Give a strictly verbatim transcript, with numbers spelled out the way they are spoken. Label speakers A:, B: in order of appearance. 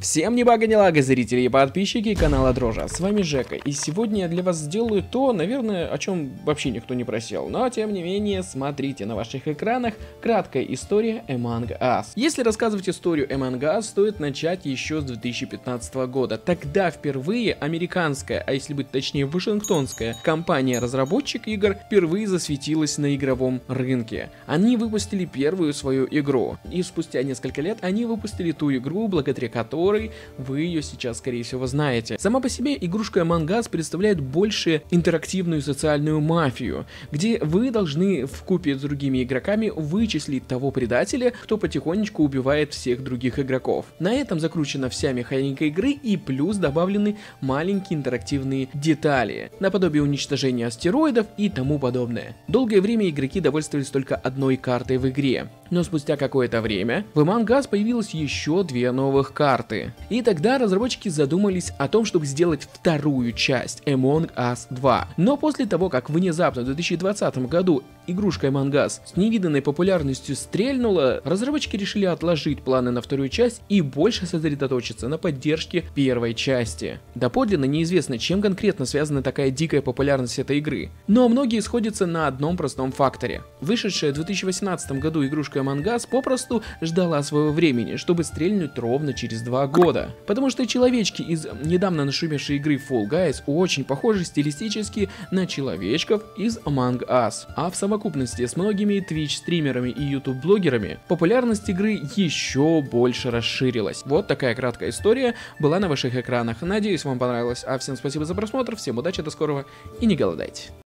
A: Всем ни бага ни лага, зрители и подписчики канала Дрожа, с вами Жека, и сегодня я для вас сделаю то, наверное, о чем вообще никто не просил, но тем не менее, смотрите на ваших экранах краткая история Among Us. Если рассказывать историю Among Us, стоит начать еще с две тысячи пятнадцатого года, тогда впервые американская, а если быть точнее вашингтонская компания-разработчик игр впервые засветилась на игровом рынке. Они выпустили первую свою игру, и спустя несколько лет они выпустили ту игру, благодаря которой вы ее сейчас, скорее всего, знаете. Сама по себе игрушка Among Us представляет больше интерактивную социальную мафию, где вы должны вкупе с другими игроками вычислить того предателя, кто потихонечку убивает всех других игроков. На этом закручена вся механика игры и плюс добавлены маленькие интерактивные детали, наподобие уничтожения астероидов и тому подобное. Долгое время игроки довольствовались только одной картой в игре, но спустя какое-то время в Among Us появилось еще две новых карты. И тогда разработчики задумались о том, чтобы сделать вторую часть Among Us два. Но после того, как внезапно в две тысячи двадцатом году игрушка Among Us с невиданной популярностью стрельнула, разработчики решили отложить планы на вторую часть и больше сосредоточиться на поддержке первой части. Доподлинно неизвестно, чем конкретно связана такая дикая популярность этой игры, но многие сходятся на одном простом факторе. Вышедшая в две тысячи восемнадцатом году игрушка Among Us попросту ждала своего времени, чтобы стрельнуть ровно через два года. Потому что человечки из недавно нашумевшей игры Fall Guys очень похожи стилистически на человечков из Among Us, а в совокупности с многими Twitch стримерами и YouTube блогерами популярность игры еще больше расширилась. Вот такая краткая история была на ваших экранах. Надеюсь, вам понравилось. А всем спасибо за просмотр, всем удачи, до скорого и не голодайте.